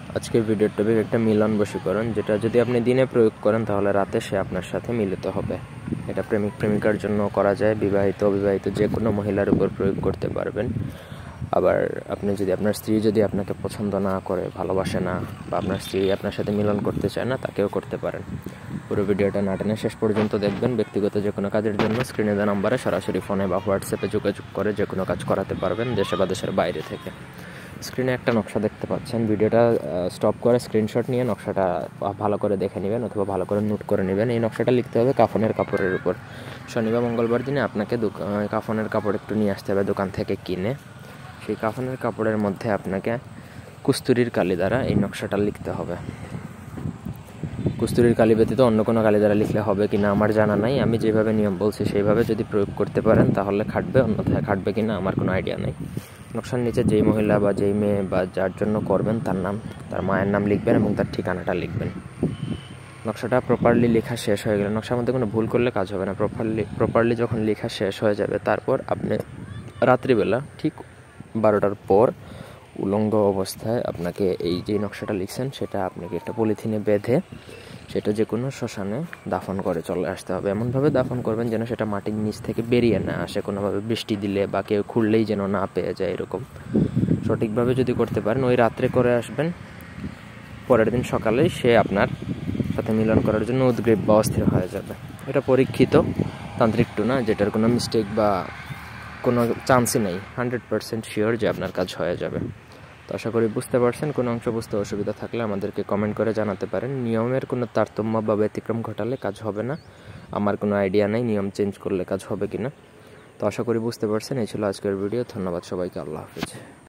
আজকের ভিডিওর টপিক একটা মিলন বশীকরণ, যেটা যদি আপনি দিনে প্রয়োগ করেন তাহলে রাতে সে আপনার সাথে মিলিত হবে। এটা প্রেমিক প্রেমিকার জন্য করা যায়, বিবাহিত অবিবাহিত যে কোনো মহিলার উপর প্রয়োগ করতে পারবেন। আবার আপনি যদি আপনার স্ত্রী যদি আপনাকে পছন্দ না করে, ভালোবাসে না, বা আপনার স্ত্রী আপনার সাথে মিলন করতে চায় না, তাকেও করতে পারেন। পুরো ভিডিওটা না টেনে শেষ পর্যন্ত দেখবেন। ব্যক্তিগত যে কোনো কাজের জন্য স্ক্রিনে দেওয়া নাম্বারে সরাসরি ফোনে বা হোয়াটসঅ্যাপে যোগাযোগ করে যে কোনো কাজ করাতে পারবেন, দেশে বা দেশের বাইরে থেকে। স্ক্রিনে একটা নকশা দেখতে পাচ্ছেন, ভিডিওটা স্টপ করে স্ক্রিনশট নিয়ে নকশাটা ভালো করে দেখে নেবেন অথবা ভালো করে নোট করে নেবেন। এই নকশাটা লিখতে হবে কাফনের কাপড়ের উপর। শনিবার মঙ্গলবার দিনে আপনাকে কাফনের কাপড় একটু নিয়ে আসতে হবে দোকান থেকে কিনে। সেই কাফনের কাপড়ের মধ্যে আপনাকে কস্তুরীর কালি দ্বারা এই নকশাটা লিখতে হবে। কস্তুরীর কালি ব্যতীত অন্য কোনো কালি দ্বারা লিখলে হবে কিনা আমার জানা নাই। আমি যেভাবে নিয়ম বলছি সেইভাবে যদি প্রয়োগ করতে পারেন তাহলে খাটবে, অন্যথায় খাটবে কিনা আমার কোনো আইডিয়া নেই। নকশার নিচে যেই মহিলা বা যেই মেয়ে বা যার জন্য করবেন তার নাম, তার মায়ের নাম লিখবেন এবং তার ঠিকানাটা লিখবেন। নকশাটা প্রপারলি লেখা শেষ হয়ে গেলে, নকশার মধ্যে কোনো ভুল করলে কাজ হবে না। প্রপারলি যখন লেখা শেষ হয়ে যাবে, তারপর আপনি রাত্রিবেলা ঠিক 12টার পর উলঙ্গ অবস্থায় আপনাকে এই যে নকশাটা লিখছেন সেটা আপনাকে একটা পলিথিনে বেঁধে সেটা যে কোনো শ্মশানে দাফন করে চলে আসতে হবে। এমনভাবে দাফন করবেন যেন সেটা মাটির নিচ থেকে বেরিয়ে না আসে, কোনোভাবে বৃষ্টি দিলে বা কেউ খুঁড়লেই যেন না পেয়ে যায়। এরকম সঠিকভাবে যদি করতে পারেন, ওই রাত্রে করে আসবেন, পরের দিন সকালেই সে আপনার সাথে মিলন করার জন্য উদ্গ্রীব বা অস্থির হয়ে যাবে। এটা পরীক্ষিত, তান্ত্রিক টু না, যেটার কোনো মিস্টেক বা কোনো চান্সই নেই। 100% শিওর যে আপনার কাজ হয়ে যাবে। তো আশা করি বুঝতে পারছেন। কোনো অংশ বুঝতে অসুবিধা থাকলে আমাদেরকে কমেন্ট করে জানাতে পারেন। নিয়মের কোনো তারতম্য বা ব্যতিক্রম ঘটালে কাজ হবে না। আমার কোনো আইডিয়া নেই নিয়ম চেঞ্জ করলে কাজ হবে কিনা। তো আশা করি বুঝতে পারছেন। এই ছিল আজকের ভিডিও। ধন্যবাদ সবাইকে। আল্লাহ হাফেজ।